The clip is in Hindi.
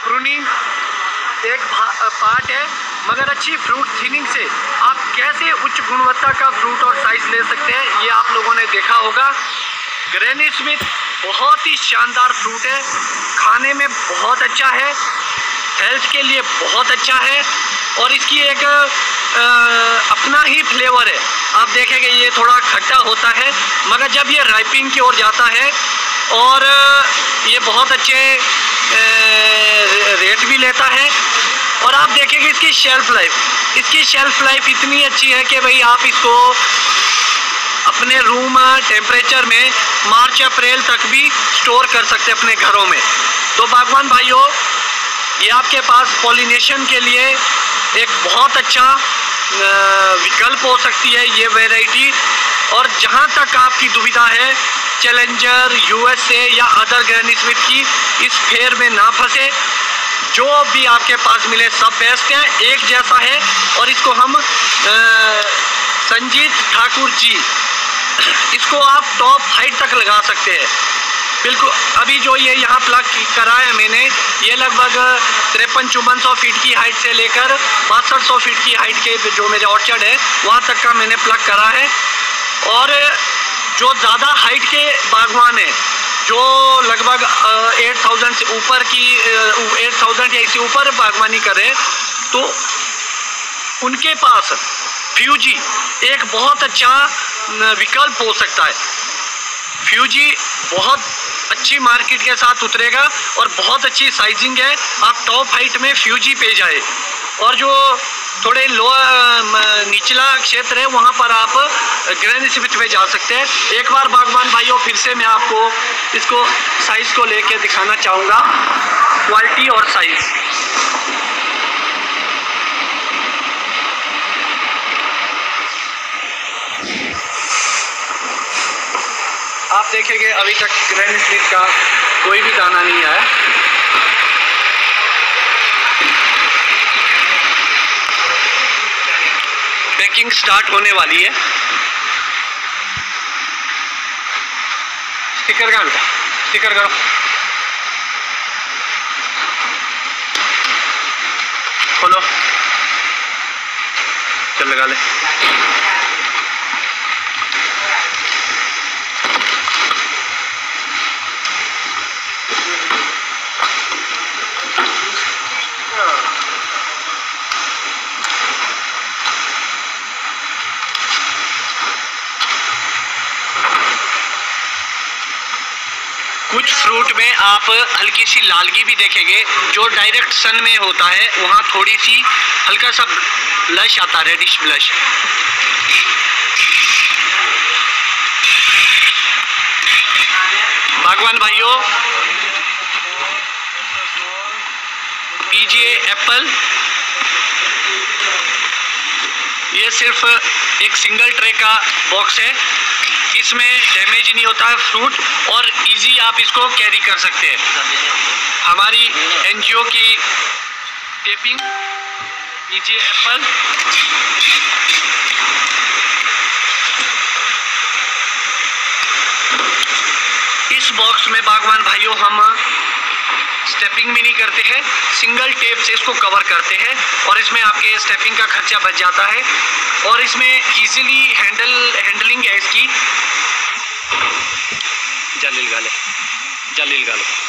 प्रूनिंग एक पार्ट है, मगर अच्छी फ्रूट थिनिंग से आप कैसे उच्च गुणवत्ता का फ्रूट और साइज ले सकते हैं ये आप लोगों ने देखा होगा। ग्रैनी स्मिथ बहुत ही शानदार फ्रूट है, खाने में बहुत अच्छा है, हेल्थ के लिए बहुत अच्छा है और इसकी एक अपना ही फ्लेवर है। आप देखेंगे ये थोड़ा खट्टा होता है, मगर जब ये राइपिंग की ओर जाता है और ये बहुत अच्छे रेट भी लेता है। और आप देखेंगे इसकी शेल्फ लाइफ इतनी अच्छी है कि भाई आप इसको अपने रूम टेम्परेचर में मार्च अप्रैल तक भी स्टोर कर सकते हैं अपने घरों में। तो बागवान भाइयों, ये आपके पास पॉलिनेशन के लिए एक बहुत अच्छा विकल्प हो सकती है ये वैरायटी। और जहाँ तक आपकी दुविधा है चैलेंजर, USA या अदर ग्रैनी स्मिथ की, इस फेयर में ना फंसे। जो भी आपके पास मिले सब बेस्ट हैं, एक जैसा है। और इसको हम संजीत ठाकुर जी, इसको आप टॉप हाइट तक लगा सकते हैं बिल्कुल। अभी जो ये यहाँ प्लग करा है मैंने, ये लगभग 53-5400 फीट की हाइट से लेकर 6200 फीट की हाइट के जो मेरे ऑर्चर्ड है वहाँ तक का मैंने प्लग करा है। और जो ज़्यादा हाइट के बागवान हैं, जो लगभग 8000 से ऊपर की 8000 या इससे ऊपर बागवानी करें, तो उनके पास फ्यूजी एक बहुत अच्छा विकल्प हो सकता है। फ्यूजी बहुत अच्छी मार्केट के साथ उतरेगा और बहुत अच्छी साइजिंग है। आप टॉप हाइट में फ्यूजी पे जाए और जो थोड़े लो निचला क्षेत्र है वहाँ पर आप ग्रैनी स्मिथ में जा सकते हैं। एक बार बागवान भाइयों फिर से मैं आपको इसको साइज को लेके दिखाना चाहूँगा, क्वालिटी और साइज। आप देखेंगे अभी तक ग्रैनी स्मिथ का कोई भी दाना नहीं आया। पैकिंग स्टार्ट होने वाली है। स्टिकर का बेटा, स्टिकर करो। खोलो, चल लगा ले। कुछ फ्रूट में आप हल्की सी लालगी भी देखेंगे, जो डायरेक्ट सन में होता है वहाँ थोड़ी सी हल्का सा ब्लश आता है, रेडिश ब्लश। बागवान भाइयों, PGA एप्पल ये सिर्फ एक सिंगल ट्रे का बॉक्स है, इसमें डैमेज नहीं होता है फ्रूट और इजी आप इसको कैरी कर सकते हैं। हमारी NGO की टेपिंग PGA एप्पल, इस बॉक्स में बागवान भाइयों हम स्टेपिंग भी नहीं करते हैं, सिंगल टेप से इसको कवर करते हैं और इसमें आपके स्टेपिंग का खर्चा बच जाता है। और इसमें इजीली हैंडलिंग है इसकी। जाली लगा लो।